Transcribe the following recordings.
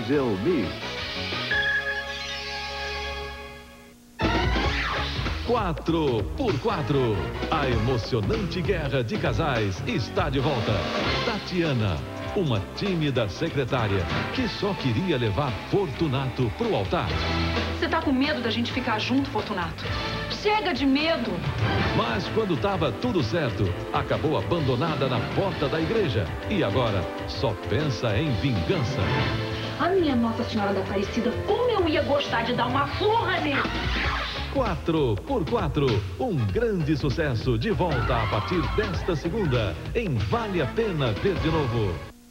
Angel Me. 4x4. A emocionante guerra de casais está de volta. Tatiana, uma tímida secretária que só queria levar Fortunato pro altar. Você tá com medo da gente ficar junto, Fortunato? Chega de medo! Mas quando tava tudo certo, acabou abandonada na porta da igreja. E agora só pensa em vingança. A minha Nossa Senhora da Aparecida, como eu ia gostar de dar uma surra nele! 4x4, um grande sucesso de volta a partir desta segunda, em Vale a Pena Ver de Novo.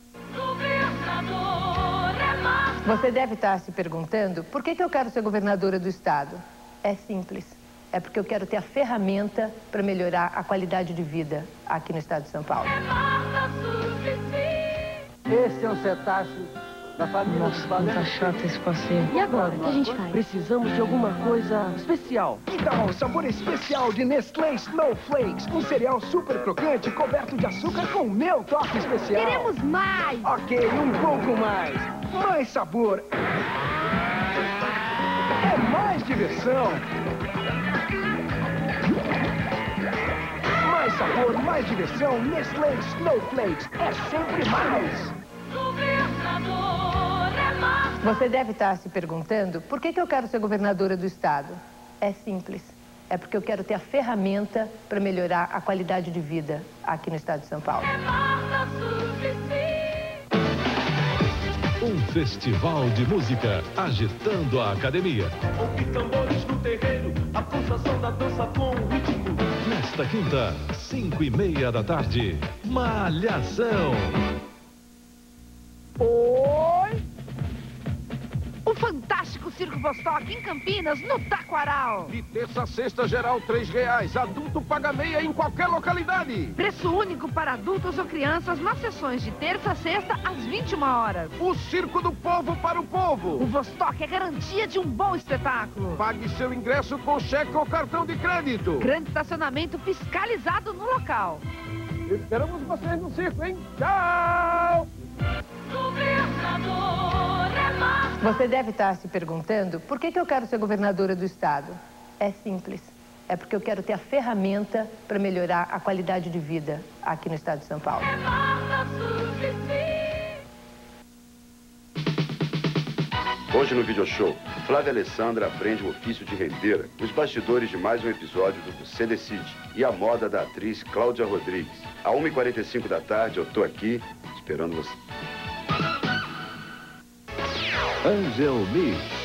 Você deve estar se perguntando por que eu quero ser governadora do estado. É simples, é porque eu quero ter a ferramenta para melhorar a qualidade de vida aqui no estado de São Paulo. Esse é um cetáceo da família dos baleias. Tá chato esse passeio. E agora, o que a gente faz? Precisamos de alguma coisa especial. Então, sabor especial de Nestlé Snowflakes. Um cereal super crocante coberto de açúcar com meu toque especial. Queremos mais! Ok, um pouco mais. Mais sabor. É mais diversão. Mais sabor, mais diversão. Nestlé Snowflakes. É sempre mais. Você deve estar se perguntando por que eu quero ser governadora do estado. É simples, é porque eu quero ter a ferramenta para melhorar a qualidade de vida aqui no estado de São Paulo. Um festival de música agitando a academia. Ouve tambores no terreiro, a pulsação da dança com o ritmo. Nesta quinta, 5h30 da tarde, Malhação. Oi! O fantástico Circo Vostok em Campinas, no Taquaral. De terça a sexta, geral R$3. Adulto paga meia em qualquer localidade. Preço único para adultos ou crianças nas sessões de terça a sexta às 21 horas. O circo do povo para o povo. O Vostok é garantia de um bom espetáculo. Pague seu ingresso com cheque ou cartão de crédito. Grande estacionamento fiscalizado no local. Esperamos vocês no circo, hein? Tchau! Você deve estar se perguntando por que eu quero ser governadora do estado. É simples, é porque eu quero ter a ferramenta para melhorar a qualidade de vida aqui no estado de São Paulo. Hoje no Video Show, Flávia Alessandra aprende o ofício de rendeira, os bastidores de mais um episódio do Você Decide e a moda da atriz Cláudia Rodrigues. À 1h45 da tarde eu tô aqui esperando você. Angel Me.